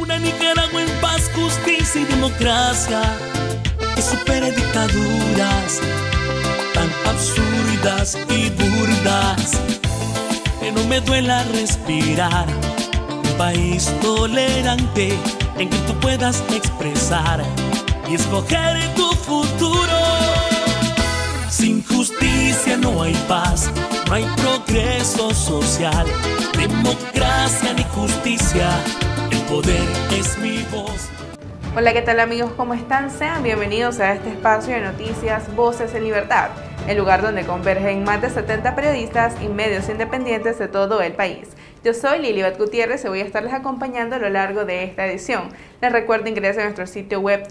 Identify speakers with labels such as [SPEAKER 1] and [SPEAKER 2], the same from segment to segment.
[SPEAKER 1] Una Nicaragua en paz, justicia y democracia, que supere dictaduras tan absurdas y burdas, que no me duela respirar. Un país tolerante en que tú puedas expresar y escoger tu futuro. Sin justicia no hay paz, no hay progreso social, democracia ni justicia, el poder es mi voz.
[SPEAKER 2] Hola, ¿qué tal amigos? ¿Cómo están? Sean bienvenidos a este espacio de noticias Voces en Libertad, el lugar donde convergen más de 70 periodistas y medios independientes de todo el país. Yo soy Lilibet Gutiérrez y voy a estarles acompañando a lo largo de esta edición. Les recuerdo ingresar a nuestro sitio web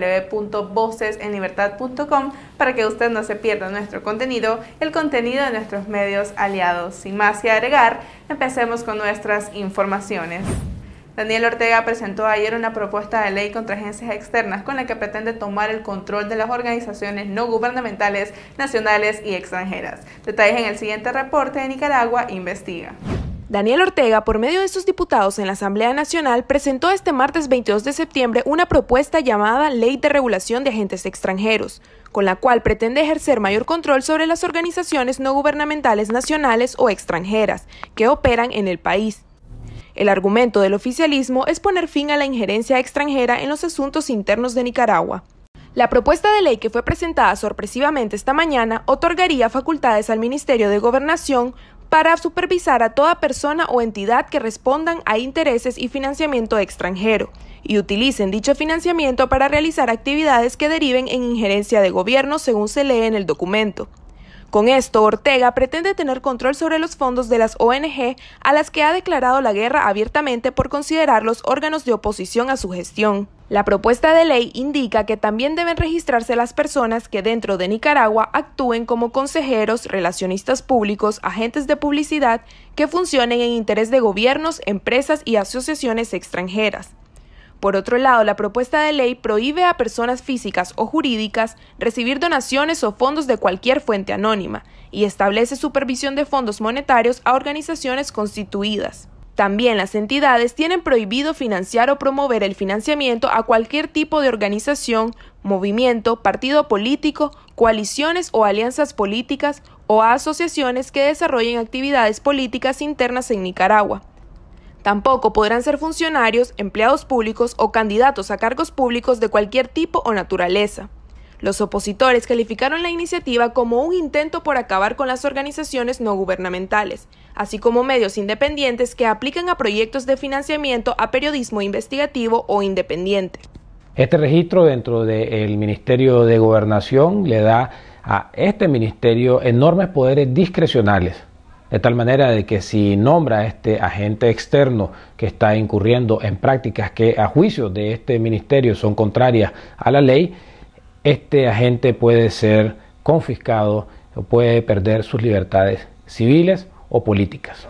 [SPEAKER 2] www.vocesenlibertad.com para que usted no se pierda nuestro contenido, el contenido de nuestros medios aliados. Sin más que agregar, empecemos con nuestras informaciones. Daniel Ortega presentó ayer una propuesta de ley contra agencias externas con la que pretende tomar el control de las organizaciones no gubernamentales, nacionales y extranjeras. Detalles en el siguiente reporte de Nicaragua Investiga.
[SPEAKER 3] Daniel Ortega, por medio de sus diputados en la Asamblea Nacional, presentó este martes 22 de septiembre una propuesta llamada Ley de Regulación de Agentes Extranjeros, con la cual pretende ejercer mayor control sobre las organizaciones no gubernamentales nacionales o extranjeras que operan en el país. El argumento del oficialismo es poner fin a la injerencia extranjera en los asuntos internos de Nicaragua. La propuesta de ley que fue presentada sorpresivamente esta mañana otorgaría facultades al Ministerio de Gobernación para supervisar a toda persona o entidad que respondan a intereses y financiamiento extranjero y utilicen dicho financiamiento para realizar actividades que deriven en injerencia de gobierno, según se lee en el documento. Con esto, Ortega pretende tener control sobre los fondos de las ONG a las que ha declarado la guerra abiertamente por considerarlos órganos de oposición a su gestión. La propuesta de ley indica que también deben registrarse las personas que dentro de Nicaragua actúen como consejeros, relacionistas públicos, agentes de publicidad que funcionen en interés de gobiernos, empresas y asociaciones extranjeras. Por otro lado, la propuesta de ley prohíbe a personas físicas o jurídicas recibir donaciones o fondos de cualquier fuente anónima y establece supervisión de fondos monetarios a organizaciones constituidas. También las entidades tienen prohibido financiar o promover el financiamiento a cualquier tipo de organización, movimiento, partido político, coaliciones o alianzas políticas o a asociaciones que desarrollen actividades políticas internas en Nicaragua. Tampoco podrán ser funcionarios, empleados públicos o candidatos a cargos públicos de cualquier tipo o naturaleza. Los opositores calificaron la iniciativa como un intento por acabar con las organizaciones no gubernamentales, así como medios independientes que aplican a proyectos de financiamiento a periodismo investigativo o independiente.
[SPEAKER 4] Este registro dentro del Ministerio de Gobernación le da a este ministerio enormes poderes discrecionales, de tal manera de que si nombra a este agente externo que está incurriendo en prácticas que a juicio de este ministerio son contrarias a la ley, este agente puede ser confiscado o puede perder sus libertades civiles o políticas.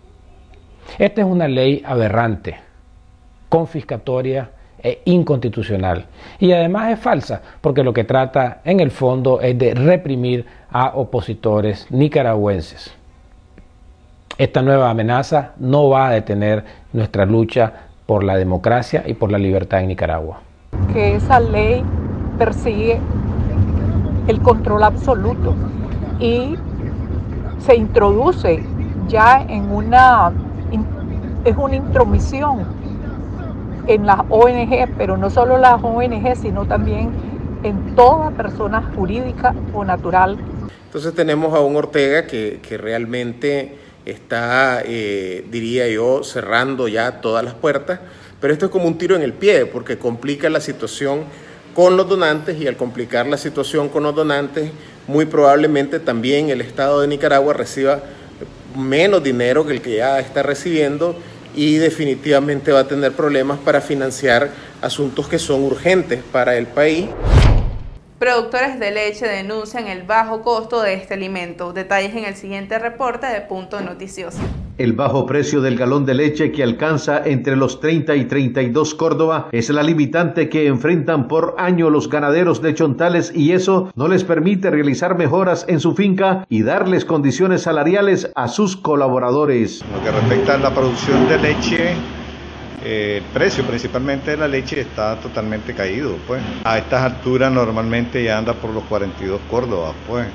[SPEAKER 4] Esta es una ley aberrante, confiscatoria e inconstitucional, y además es falsa porque lo que trata en el fondo es de reprimir a opositores nicaragüenses. Esta nueva amenaza no va a detener nuestra lucha por la democracia y por la libertad en Nicaragua.
[SPEAKER 5] Que esa ley persigue el control absoluto y se introduce ya en una intromisión en las ONG, pero no solo las ONG, sino también en toda persona jurídica o natural.
[SPEAKER 6] Entonces tenemos a un Ortega que realmente está, diría yo, cerrando ya todas las puertas, pero esto es como un tiro en el pie porque complica la situación con los donantes y al complicar la situación con los donantes, muy probablemente también el Estado de Nicaragua reciba menos dinero que el que ya está recibiendo y definitivamente va a tener problemas para financiar asuntos que son urgentes para el país.
[SPEAKER 2] Productores de leche denuncian el bajo costo de este alimento. Detalles en el siguiente reporte de Punto Noticioso.
[SPEAKER 7] El bajo precio del galón de leche, que alcanza entre los 30 y 32 Córdoba, es la limitante que enfrentan por año los ganaderos lechontales, y eso no les permite realizar mejoras en su finca y darles condiciones salariales a sus colaboradores.
[SPEAKER 8] Lo que respecta a la producción de leche, El precio principalmente de la leche está totalmente caído, pues. A estas alturas normalmente ya anda por los 42 córdobas, pues.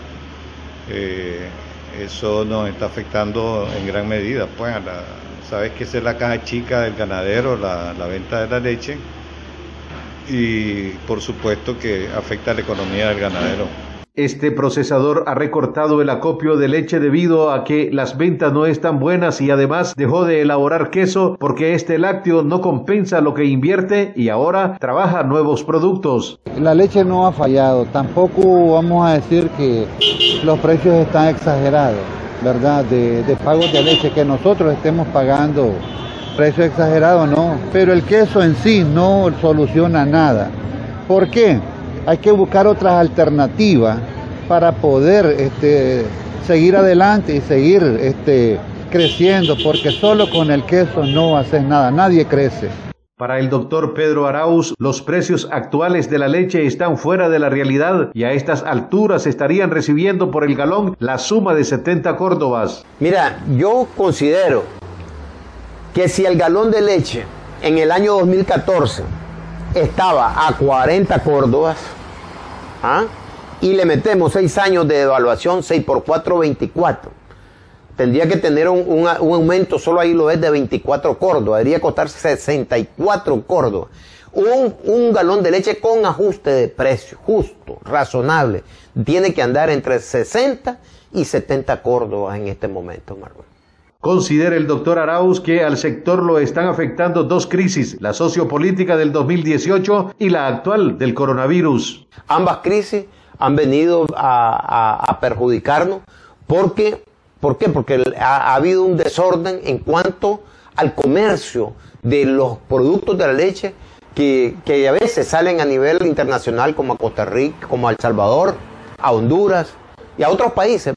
[SPEAKER 8] Eso nos está afectando en gran medida, pues. Sabes que esa es la caja chica del ganadero, la venta de la leche, y por supuesto que afecta a la economía del ganadero.
[SPEAKER 7] Este procesador ha recortado el acopio de leche debido a que las ventas no están buenas y además dejó de elaborar queso porque este lácteo no compensa lo que invierte y ahora trabaja nuevos productos.
[SPEAKER 9] La leche no ha fallado, tampoco vamos a decir que los precios están exagerados, ¿verdad? De pagos de leche, que nosotros estemos pagando precio exagerado, no, pero el queso en sí no soluciona nada. ¿Por qué? Hay que buscar otras alternativas para poder seguir adelante y seguir creciendo, porque solo con el queso no haces nada, nadie crece.
[SPEAKER 7] Para el doctor Pedro Arauz, los precios actuales de la leche están fuera de la realidad y a estas alturas estarían recibiendo por el galón la suma de 70 córdobas.
[SPEAKER 10] Mira, yo considero que si el galón de leche en el año 2014 estaba a 40 córdobas, y le metemos 6 años de devaluación, 6 por 4, 24. Tendría que tener un aumento, solo ahí lo es, de 24 córdobas. Debería costar 64 córdobas. Un galón de leche con ajuste de precio, justo, razonable, tiene que andar entre 60 y 70 córdobas en este momento, Marlon.
[SPEAKER 7] Considera el doctor Arauz que al sector lo están afectando dos crisis, la sociopolítica del 2018 y la actual del coronavirus.
[SPEAKER 10] Ambas crisis han venido a perjudicarnos. ¿Por qué? Porque ha habido un desorden en cuanto al comercio de los productos de la leche que a veces salen a nivel internacional, como a Costa Rica, como a El Salvador, a Honduras y a otros países.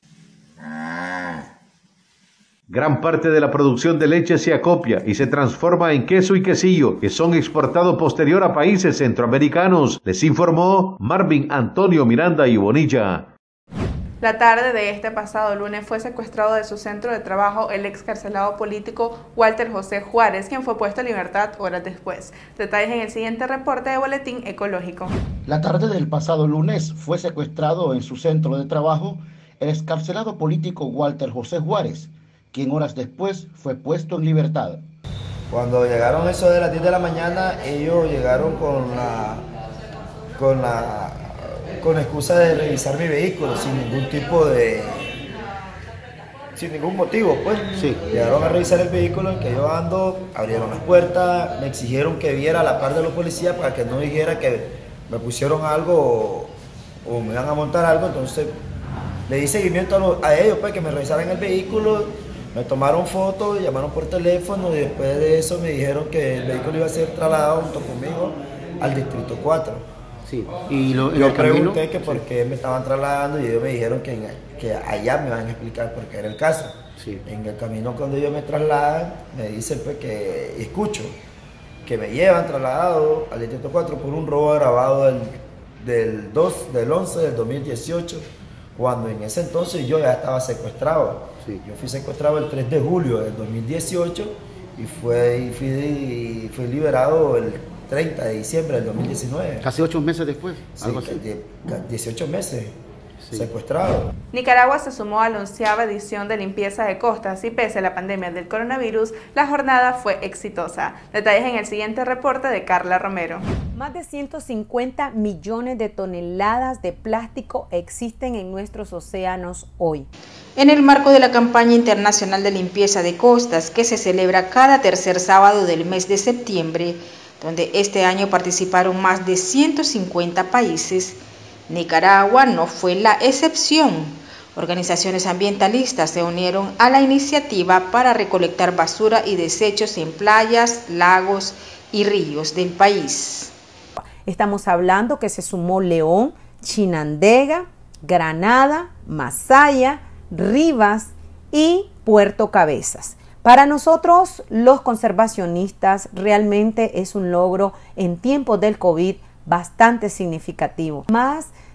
[SPEAKER 7] Gran parte de la producción de leche se acopia y se transforma en queso y quesillo, que son exportados posterior a países centroamericanos. Les informó Marvin Antonio Miranda y Bonilla.
[SPEAKER 2] La tarde de este pasado lunes fue secuestrado de su centro de trabajo el excarcelado político Walter José Juárez, quien fue puesto en libertad horas después. Detalles en el siguiente reporte de Boletín Ecológico.
[SPEAKER 11] La tarde del pasado lunes fue secuestrado en su centro de trabajo el excarcelado político Walter José Juárez, quien horas después fue puesto en libertad.
[SPEAKER 12] Cuando llegaron eso de las 10 de la mañana, ellos llegaron con la excusa de revisar mi vehículo sin ningún motivo, pues. Sí. Llegaron a revisar el vehículo en que yo ando, abrieron las puertas, me exigieron que viera a la par de los policías para que no dijera que me pusieron algo o me iban a montar algo. Entonces le di seguimiento a ellos, pues, que me revisaran el vehículo. Me tomaron fotos, llamaron por teléfono y después de eso me dijeron que el vehículo iba a ser trasladado junto conmigo al Distrito 4.
[SPEAKER 13] Sí. ¿Y yo
[SPEAKER 12] pregunté que por qué me estaban trasladando y ellos me dijeron que allá me van a explicar por qué era el caso. Sí. En el camino cuando ellos me trasladan, me dicen pues que escucho que me llevan trasladado al Distrito 4 por un robo agravado del 11 del 2018, cuando en ese entonces yo ya estaba secuestrado. Sí. Yo fui secuestrado el 3 de julio del 2018 y fui liberado el 30 de diciembre del 2019.
[SPEAKER 13] Casi 8 meses después.
[SPEAKER 12] Sí, algo así. 18 meses. Sí. Secuestrado.
[SPEAKER 2] Nicaragua se sumó a la 11ª edición de limpieza de costas y pese a la pandemia del coronavirus, la jornada fue exitosa. Detalles en el siguiente reporte de Carla Romero.
[SPEAKER 14] Más de 150 millones de toneladas de plástico existen en nuestros océanos hoy.
[SPEAKER 15] En el marco de la campaña internacional de limpieza de costas que se celebra cada tercer sábado del mes de septiembre, donde este año participaron más de 150 países, Nicaragua no fue la excepción. Organizaciones ambientalistas se unieron a la iniciativa para recolectar basura y desechos en playas, lagos y ríos del país.
[SPEAKER 14] Estamos hablando que se sumó León, Chinandega, Granada, Masaya, Rivas y Puerto Cabezas. Para nosotros, los conservacionistas, realmente es un logro en tiempos del COVID bastante significativo. Más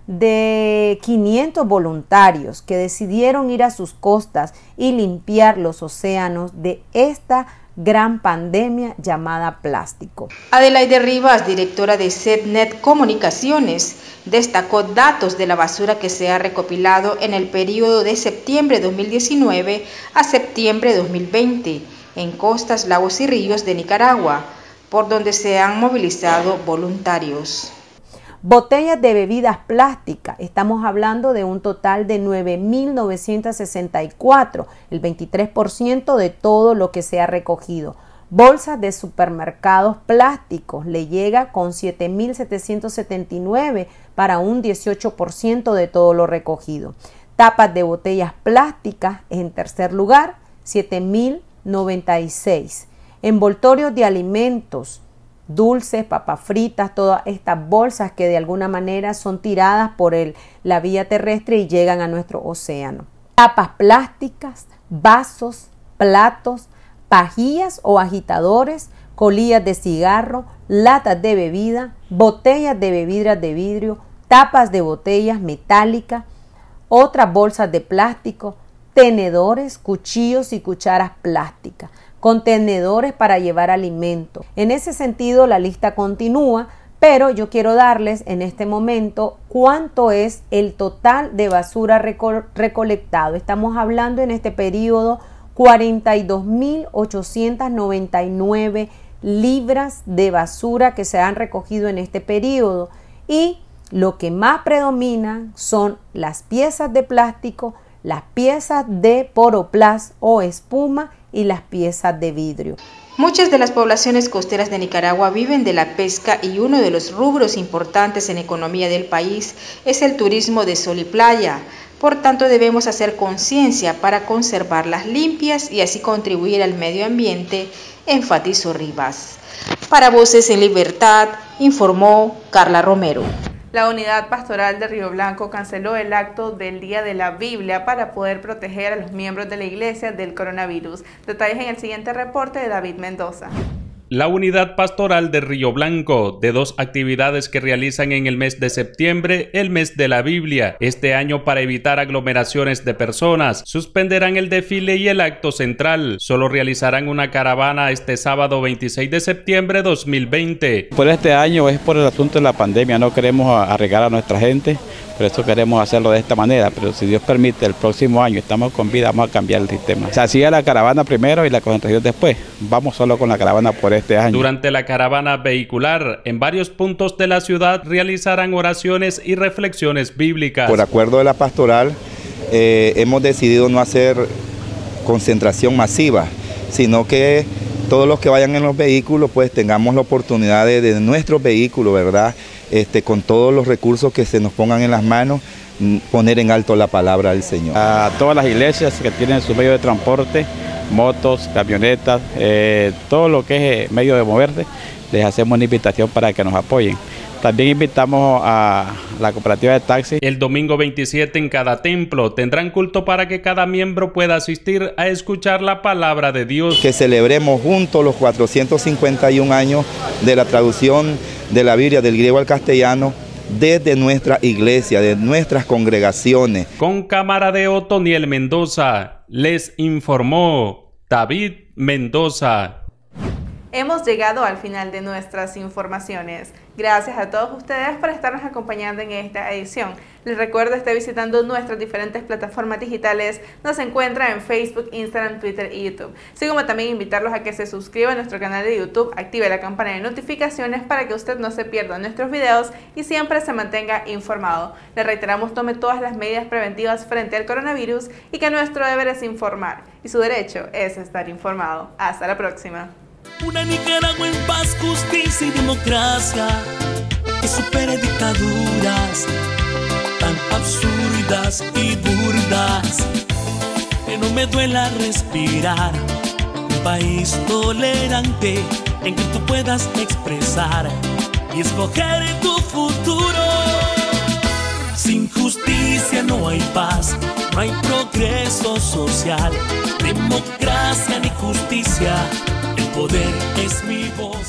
[SPEAKER 14] de 500 voluntarios que decidieron ir a sus costas y limpiar los océanos de esta gran pandemia llamada plástico.
[SPEAKER 15] Adelaide Rivas, directora de SEDNet Comunicaciones, destacó datos de la basura que se ha recopilado en el periodo de septiembre de 2019 a septiembre de 2020 en costas, lagos y ríos de Nicaragua, por donde se han movilizado voluntarios.
[SPEAKER 14] Botellas de bebidas plásticas, estamos hablando de un total de 9.964, el 23% de todo lo que se ha recogido. Bolsas de supermercados plásticos, le llega con 7.779 para un 18% de todo lo recogido. Tapas de botellas plásticas, en tercer lugar, 7.096. Envoltorios de alimentos, dulces, papas fritas, todas estas bolsas que de alguna manera son tiradas por la vía terrestre y llegan a nuestro océano. Tapas plásticas, vasos, platos, pajillas o agitadores, colillas de cigarro, latas de bebida, botellas de bebidas de vidrio, tapas de botellas metálicas, otras bolsas de plástico, tenedores, cuchillos y cucharas plásticas, contenedores para llevar alimentos. En ese sentido, la lista continúa, pero yo quiero darles en este momento cuánto es el total de basura recolectado. Estamos hablando en este periodo 42.899 libras de basura que se han recogido en este periodo, y lo que más predomina son las piezas de plástico, las piezas de poroplast o espuma y las piezas de vidrio.
[SPEAKER 15] Muchas de las poblaciones costeras de Nicaragua viven de la pesca y uno de los rubros importantes en economía del país es el turismo de sol y playa. Por tanto, debemos hacer conciencia para conservarlas limpias y así contribuir al medio ambiente, enfatizó Rivas. Para Voces en Libertad, informó Carla Romero.
[SPEAKER 2] La Unidad Pastoral de Río Blanco canceló el acto del Día de la Biblia para poder proteger a los miembros de la iglesia del coronavirus. Detalles en el siguiente reporte de David Mendoza.
[SPEAKER 16] La Unidad Pastoral de Río Blanco, de dos actividades que realizan en el mes de septiembre, el mes de la Biblia. Este año, para evitar aglomeraciones de personas, suspenderán el desfile y el acto central. Solo realizarán una caravana este sábado 26 de septiembre de 2020.
[SPEAKER 17] Por este año es por el asunto de la pandemia, no queremos arriesgar a nuestra gente, por eso queremos hacerlo de esta manera, pero si Dios permite, el próximo año estamos con vida, vamos a cambiar el sistema. Se hacía la caravana primero y la concentración después, vamos solo con la caravana por este año.
[SPEAKER 16] Durante la caravana vehicular, en varios puntos de la ciudad realizarán oraciones y reflexiones bíblicas.
[SPEAKER 18] Por acuerdo de la pastoral, hemos decidido no hacer concentración masiva, sino que todos los que vayan en los vehículos, pues tengamos la oportunidad de nuestro vehículo, ¿verdad? Con todos los recursos que se nos pongan en las manos, poner en alto la palabra del Señor.
[SPEAKER 17] A todas las iglesias que tienen su medio de transporte, motos, camionetas, todo lo que es medio de moverse, les hacemos una invitación para que nos apoyen. También invitamos a la cooperativa de taxis.
[SPEAKER 16] El domingo 27 en cada templo tendrán culto para que cada miembro pueda asistir a escuchar la palabra de Dios.
[SPEAKER 18] Que celebremos juntos los 451 años de la traducción de la Biblia del griego al castellano desde nuestra iglesia, de nuestras congregaciones.
[SPEAKER 16] Con cámara de Otoniel Mendoza, les informó David Mendoza.
[SPEAKER 2] Hemos llegado al final de nuestras informaciones. Gracias a todos ustedes por estarnos acompañando en esta edición. Les recuerdo estar visitando nuestras diferentes plataformas digitales. Nos encuentran en Facebook, Instagram, Twitter y YouTube. Así como también invitarlos a que se suscriban a nuestro canal de YouTube, active la campana de notificaciones para que usted no se pierda nuestros videos y siempre se mantenga informado. Le reiteramos, tome todas las medidas preventivas frente al coronavirus y que nuestro deber es informar y su derecho es estar informado. Hasta la próxima.
[SPEAKER 1] Una Nicaragua en paz, justicia y democracia que supere dictaduras tan absurdas y burdas, que no me duela respirar. Un país tolerante en que tú puedas expresar y escoger tu futuro. Sin justicia no hay paz, no hay progreso social, democracia ni justicia. El poder es mi voz.